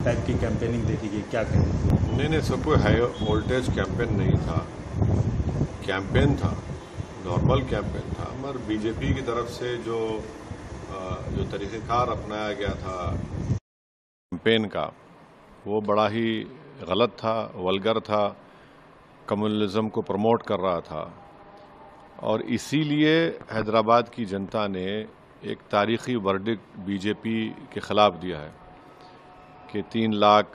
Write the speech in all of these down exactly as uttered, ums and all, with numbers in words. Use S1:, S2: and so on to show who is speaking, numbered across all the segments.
S1: Type की campaigning देखी गई, क्या कहें?
S2: नहीं नहीं, सब कोई हाई वोल्टेज कैंपेन नहीं था, कैंपेन था, नॉर्मल कैंपेन था, मगर बीजेपी की तरफ से जो जो तरीक़ेकार अपनाया गया था कैंपेन का, वो बड़ा ही गलत था, वल्गर था, कम्युनलिज्म को प्रमोट कर रहा था। और इसीलिए हैदराबाद की जनता ने एक तारीखी वर्डिक्ट बीजेपी के ख़िलाफ़ दिया है कि तीन लाख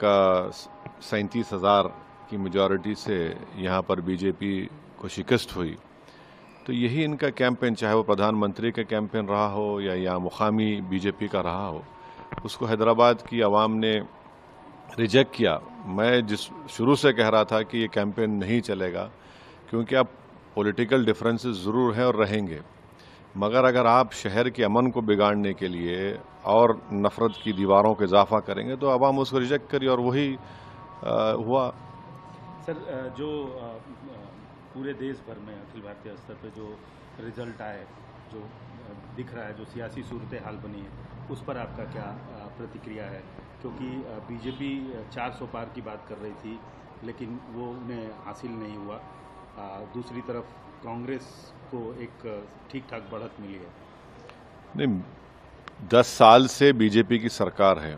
S2: सैंतीस हज़ार की मेजॉरिटी से यहाँ पर बीजेपी को शिकस्त हुई। तो यही इनका कैंपेन, चाहे वो प्रधानमंत्री का कैंपेन रहा हो या यहाँ मुकामी बीजेपी का रहा हो, उसको हैदराबाद की आवाम ने रिजेक्ट किया। मैं जिस शुरू से कह रहा था कि ये कैंपेन नहीं चलेगा, क्योंकि अब पॉलिटिकल डिफरेंसेस ज़रूर हैं और रहेंगे, मगर अगर आप शहर के अमन को बिगाड़ने के लिए और नफ़रत की दीवारों का इजाफा करेंगे तो आवाम उसको रिजेक्ट करी, और वही आ, हुआ।
S1: सर, जो पूरे देश भर में अखिल भारतीय स्तर पे जो रिजल्ट आए, जो दिख रहा है, जो सियासी सूरत हाल बनी है, उस पर आपका क्या प्रतिक्रिया है? क्योंकि बीजेपी चार सौ पार की बात कर रही थी, लेकिन वो उन्हें हासिल नहीं हुआ। दूसरी तरफ कांग्रेस को एक ठीक ठाक बढ़त मिली है।
S2: नहीं, दस साल से बीजेपी की सरकार है,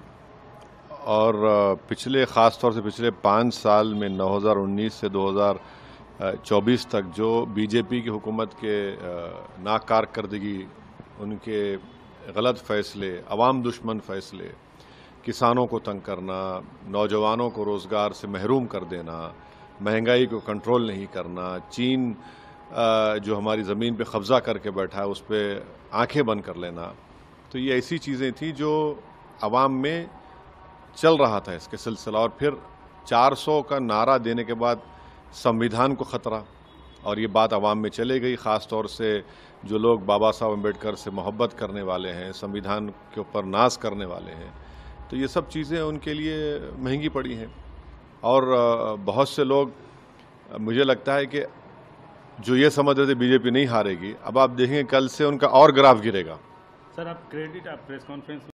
S2: और पिछले ख़ास तौर से पिछले पाँच साल में नौ हज़ार उन्नीस से दो हज़ार चौबीस तक जो बीजेपी की हुकूमत के नाकारकर्दगी, उनके गलत फ़ैसले, अवाम दुश्मन फ़ैसले, किसानों को तंग करना, नौजवानों को रोज़गार से महरूम कर देना, महंगाई को कंट्रोल नहीं करना, चीन जो हमारी ज़मीन पे कब्ज़ा करके बैठा है उस पर आँखें बंद कर लेना, तो ये ऐसी चीज़ें थी जो अवाम में चल रहा था इसके सिलसिला। और फिर चार सौ का नारा देने के बाद संविधान को ख़तरा, और ये बात अवाम में चले गई। ख़ास तौर से जो लोग बाबा साहब अम्बेडकर से मोहब्बत करने वाले हैं, संविधान के ऊपर नाज करने वाले हैं, तो ये सब चीज़ें उनके लिए महंगी पड़ी हैं। और बहुत से लोग, मुझे लगता है कि जो ये समझ रहे थे बीजेपी नहीं हारेगी, अब आप देखेंगे कल से उनका और ग्राफ गिरेगा।
S1: सर, आप क्रेडिट आप प्रेस कॉन्फ्रेंस